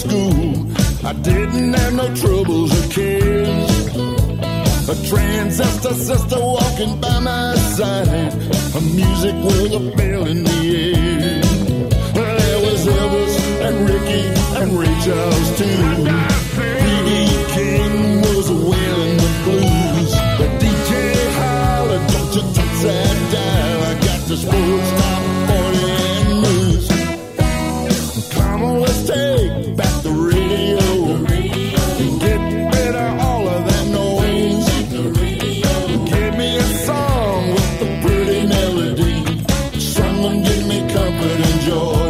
school. I didn't have no troubles or cares. A transistor sister walking by my side. Her music was a bell in the air. There was Elvis and Ricky and Ray Charles too. B.B. King was wailing the blues. The DJ hollered, don't you touch that dial. I got the sports top 40 and news. Come on, let's take back the radio. And get rid of all of that noise. Give me a song with a pretty melody. Someone give me comfort and joy.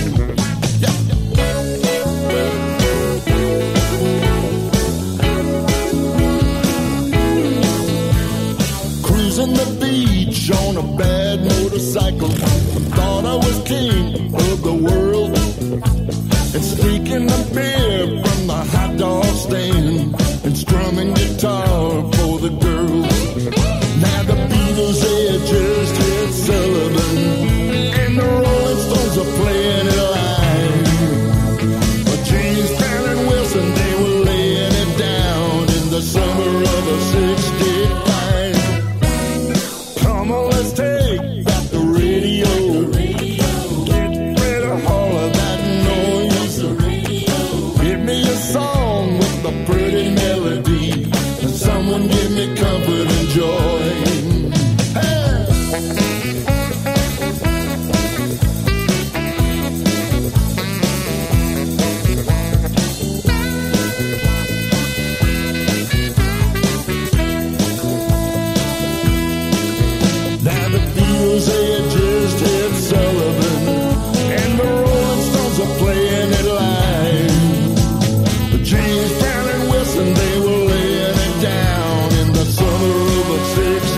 Cruising the beach on a bad motorcycle. Thought I was king of the world. And sneaking the beer from the hot dog stand. And strumming guitar for the girls. Now the Beatles, they had just hit Sullivan. And the Rolling Stones are playing it live. But James Brown and Wilson, they were laying it down in the summer of '65. Come on, let's take back the radio. Get rid of all of that noise. Give me a song with a pretty melody. And someone give me comfort and joy. Now the Beatles, they had just hit Sullivan. And the Rolling Stones are playing it live. But James Brown and Wilson, they were laying it down in the summer of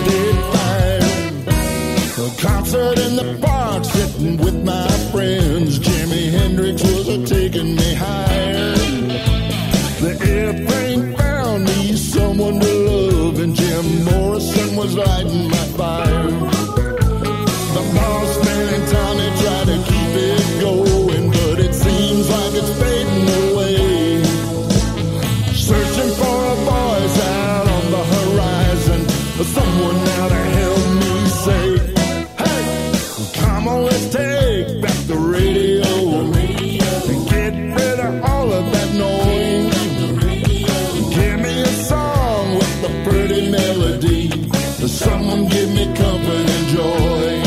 '65. A concert in the park, sitting with my friends. Jimi Hendrix was taking me higher. The airplane found me someone to love, and Jim Morrison was lighting my fire. The boss man and Tommy tried to keep it going, but it seems like it's fading away. Searching for a voice out on the horizon, someone now to help me say, hey, come on, let's take back the radio. And get rid of all of that noise. Give me a song with a pretty melody. Someone give me comfort and joy.